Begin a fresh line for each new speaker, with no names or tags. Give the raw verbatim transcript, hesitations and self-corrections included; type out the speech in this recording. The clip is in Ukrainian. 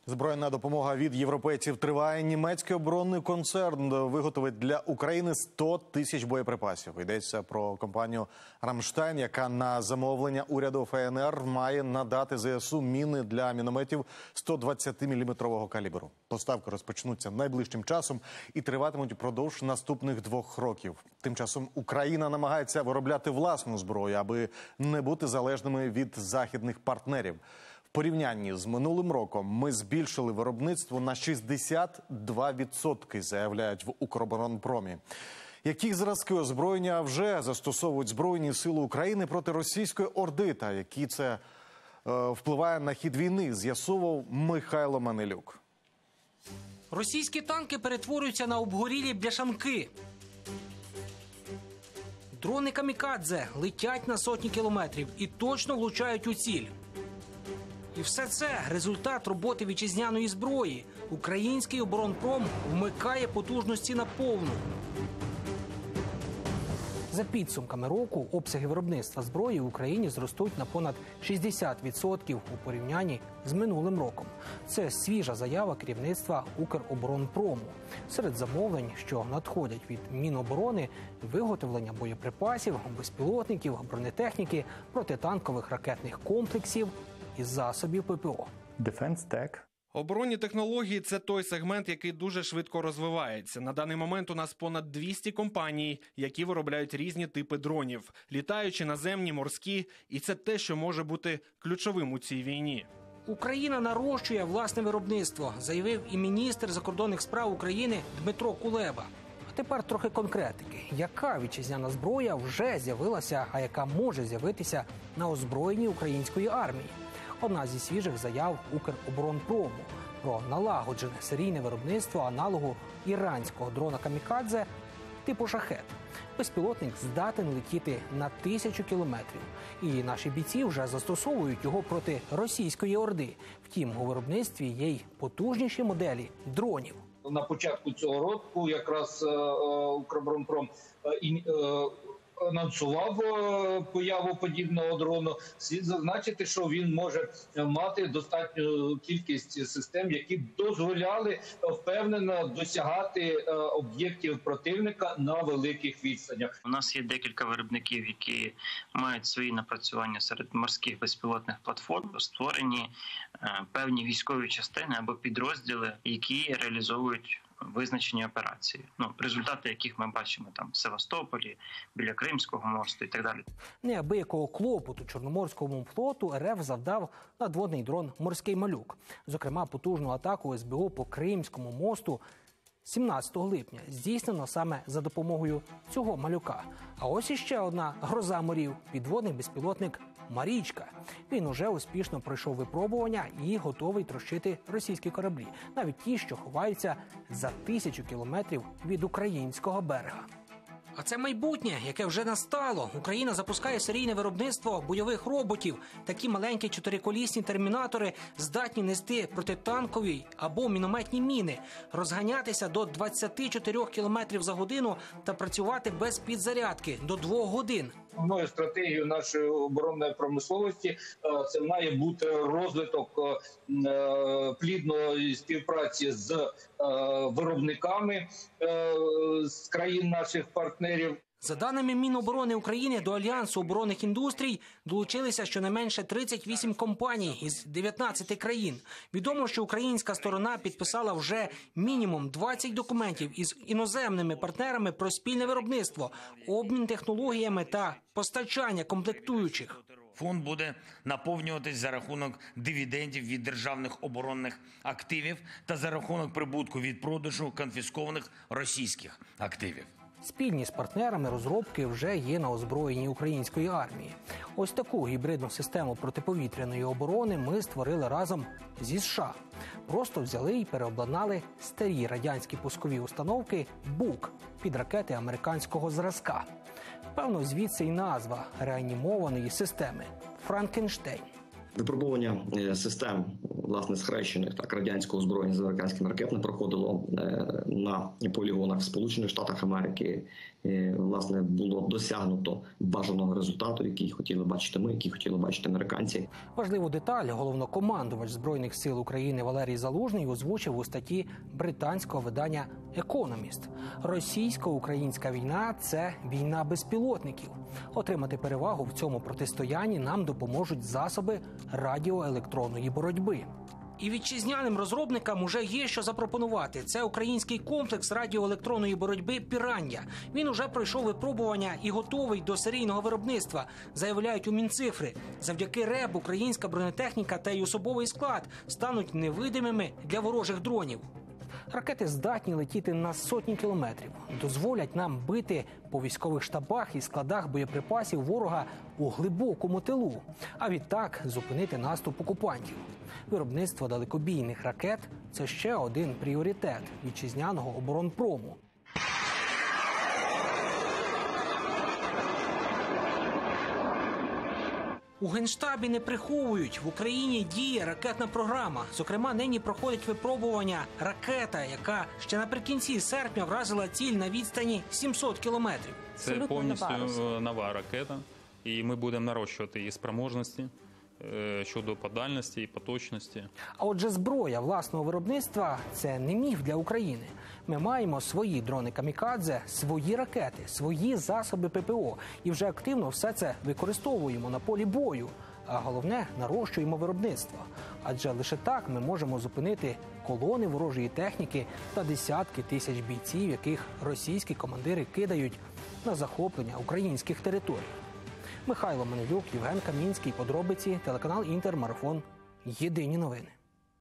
Збройна допомога від європейців триває. Німецький оборонний концерн виготовить для України сто тисяч боєприпасів. Йдеться про компанію «Рамштайн», яка на замовлення уряду ФНР має надати ЗСУ міни для мінометів сто двадцятиміліметрового калібру. Поставки розпочнуться найближчим часом і триватимуть упродовж наступних двох років. Тим часом Україна намагається виробляти власну зброю, аби не бути залежними від західних партнерів. В порівнянні з минулим роком ми збільшили виробництво на шістдесят два відсотки, заявляють в Укроборонпромі. Які зразки озброєння вже застосовують Збройні сили України проти російської орди та які це е, впливає на хід війни, з'ясував Михайло Манилюк.
Російські танки перетворюються на обгорілі бляшанки. Дрони камікадзе летять на сотні кілометрів і точно влучають у ціль. І все це – результат роботи вітчизняної зброї. Український оборонпром вмикає потужності на повну. За підсумками року обсяги виробництва зброї в Україні зростуть на понад шістдесят відсотків у порівнянні з минулим роком. Це свіжа заява керівництва Укроборонпрому. Серед замовлень, що надходять від Міноборони – виготовлення боєприпасів, безпілотників, бронетехніки, протитанкових ракетних комплексів і засобів ППО.
Defense Tech.
Оборонні технології – це той сегмент, який дуже швидко розвивається. На даний момент у нас понад двісті компаній, які виробляють різні типи дронів. Літаючі, наземні, морські. І це те, що може бути ключовим у цій війні.
Україна нарощує власне виробництво, заявив і міністр закордонних справ України Дмитро Кулеба. А тепер трохи конкретики. Яка вітчизняна зброя вже з'явилася, а яка може з'явитися на озброєнні української армії? Одна зі свіжих заяв Укроборонпрому про налагоджене серійне виробництво аналогу іранського дрона камікадзе типу «Шахед». Безпілотник здатен летіти на тисячу кілометрів. І наші бійці вже застосовують його проти російської орди. Втім, у виробництві є й потужніші моделі дронів.
На початку цього року якраз Укроборонпром анонсував появу подібного дрону. Слід зазначити, що він може мати достатню кількість систем, які б дозволяли впевнено досягати об'єктів противника на великих відстанях.
У нас є декілька виробників, які мають свої напрацювання серед морських безпілотних платформ, створені певні військові частини або підрозділи, які реалізовують визначені операції, ну, результати яких ми бачимо там в Севастополі, біля Кримського мосту і так далі.
Неабиякого клопоту Чорноморському флоту РФ завдав надводний дрон «Морський малюк». Зокрема, потужну атаку ес бе о по Кримському мосту сімнадцятого липня здійснено саме за допомогою цього малюка. А ось іще одна гроза морів – підводний безпілотник «Марічка». Він уже успішно пройшов випробування і готовий трощити російські кораблі, навіть ті, що ховаються за тисячу кілометрів від українського берега. А це майбутнє, яке вже настало. Україна запускає серійне виробництво бойових роботів. Такі маленькі чотириколісні термінатори здатні нести протитанкові або мінометні міни, розганятися до двадцяти чотирьох кілометрів за годину та працювати без підзарядки до двох годин.
Основною стратегією нашої оборонної промисловості це має бути розвиток плідної співпраці з виробниками з країн наших партнерів.
За даними Міноборони України, до Альянсу оборонних індустрій долучилися щонайменше тридцять вісім компаній із дев'ятнадцяти країн. Відомо, що українська сторона підписала вже мінімум двадцять документів із іноземними партнерами про спільне виробництво, обмін технологіями та постачання комплектуючих.
Фонд буде наповнюватись за рахунок дивідендів від державних оборонних активів та за рахунок прибутку від продажу конфіскованих російських активів.
Спільні з партнерами розробки вже є на озброєнні української армії. Ось таку гібридну систему протиповітряної оборони ми створили разом зі США. Просто взяли і переобладнали старі радянські пускові установки «Бук» під ракети американського зразка. Певно, звідси і назва реанімованої системи – «Франкенштейн».
Випробування систем
власне схрещених так радянського озброєння з американськими ракетами проходило на полігонах в Сполучених Штатах Америки. Власне, було досягнуто бажаного результату, який хотіли бачити ми, який хотіли бачити американці.
Важливу деталь головнокомандувач Збройних сил України Валерій Залужний озвучив у статті британського видання «Економіст». Російсько-українська війна – це війна безпілотників. Отримати перевагу в цьому протистоянні нам допоможуть засоби радіоелектронної боротьби. І вітчизняним розробникам уже є що запропонувати. Це український комплекс радіоелектронної боротьби «Пірання». Він уже пройшов випробування і готовий до серійного виробництва, заявляють у Мінцифри. Завдяки РЕБ українська бронетехніка та й особовий склад стануть невидимими для ворожих дронів. Ракети здатні летіти на сотні кілометрів, дозволять нам бити по військових штабах і складах боєприпасів ворога у глибокому тилу, а відтак зупинити наступ окупантів. Виробництво далекобійних ракет – це ще один пріоритет вітчизняного оборонпрому. У Генштабі не приховують. В Україні діє ракетна програма. Зокрема, нині проходить випробування ракета, яка ще наприкінці серпня вразила ціль на відстані сімсот кілометрів.
Це повністю нова ракета, і ми будемо нарощувати її спроможності щодо по дальності і по точності.
А отже, зброя власного виробництва – це не міф для України. Ми маємо свої дрони-камікадзе, свої ракети, свої засоби ППО. І вже активно все це використовуємо на полі бою. А головне – нарощуємо виробництво. Адже лише так ми можемо зупинити колони ворожої техніки та десятки тисяч бійців, яких російські командири кидають на захоплення українських територій. Михайло Манилюк, Євген Камінський. Подробиці. Телеканал «Інтер», марафон. Єдині новини.